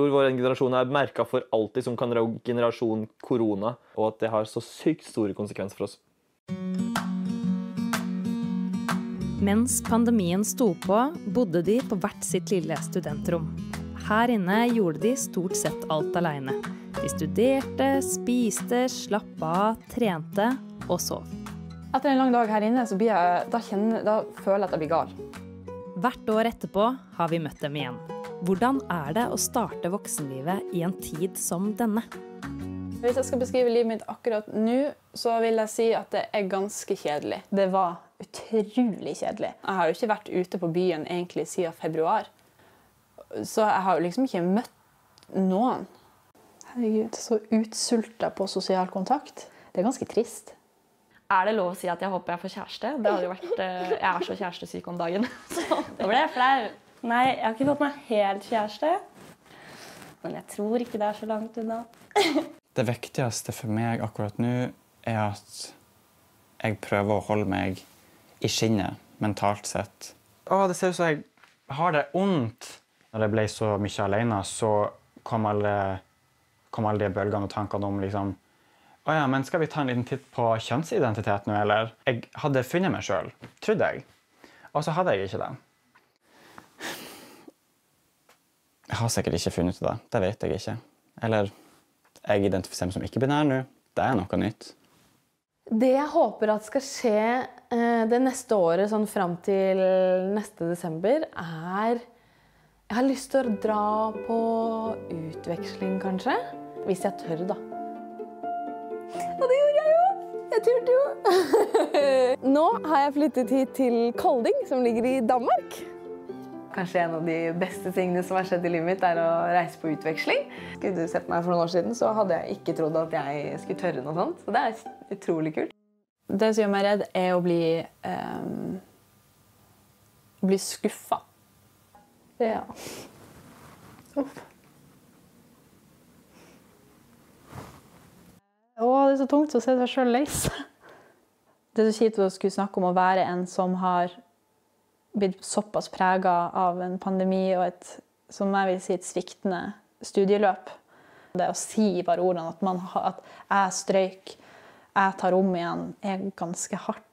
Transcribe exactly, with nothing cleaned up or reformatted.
tror vår generasjon er merket for alltid som generasjon korona, og at det har så sykt store konsekvenser for oss. Mens pandemien sto på, bodde de på hvert sitt lille studentrom. Her inne gjorde de stort sett alt alene. De studerte, spiste, slappet av, trente og sov. Etter en lang dag her inne, så blir jeg, da, kjenner, da føler jeg at jeg blir gal. Hvert år etterpå har vi møtt dem igjen. Hvordan er det å starte voksenlivet i en tid som denne? Hvis jeg skal beskrive livet mitt akkurat nå, så vil jeg si at det er ganske kjedelig. Det var utrolig kjedelig. Jeg har jo ikke vært ute på byen egentlig siden februar. Så jeg har jo liksom ikke møtt noen. Herregud, så utsultet på sosial kontakt. Det er ganske trist. Er det lov å si at jeg håper jeg får kjæreste? Det hadde jo vært, jeg er så kjærestesyk om dagen. Så da ble jeg flau. Nei, jeg har ikke fått meg helt kjæreste. Men jeg tror ikke det er så langt unna. Det viktigste for meg akkurat nå er at jeg prøver å holde meg i skinnet, mentalt sett. Å, det ser ut som jeg har det ondt. Når jeg ble så mye alene, så kom alle, kom alle de bølgene og tankene om liksom, å ja, men skal vi ta en liten titt på kjønnsidentitet nå, eller? Jeg hadde funnet meg selv, trodde jeg. Og så hadde jeg ikke det. Jeg har sikkert ikke funnet det, det vet jeg ikke. Eller, jeg identifiserer meg som ikke-binær nå. Det er noe nytt. Det jeg håper at skal skje eh, det neste året, sånn frem til neste desember, er... Jeg har lyst til å dra på utveksling, kanskje. Hvis jeg tør, da. Og det gjorde jeg jo! Jeg turte jo! Nå har jeg flyttet hit til Kolding, som ligger i Danmark. Kanskje en av de beste tingene som har skjedd i livet mitt er å reise på utveksling. Skulle du sett meg for noen år siden, så hadde jeg ikke trodd at jeg skulle tørre noe sånt. Så det er utrolig kult. Det som gjør meg redd er å bli, um, bli skuffet. Ja. Uff. Å, det er så tungt å se seg selv leis. Det er så kjipt å skulle snakke om å være en som har blitt såpass preget av en pandemi og et, som jeg vil si, et sviktende studieløp. Det å si bare ordene at, man, at jeg strøyk, jeg tar om igjen, er ganske hardt.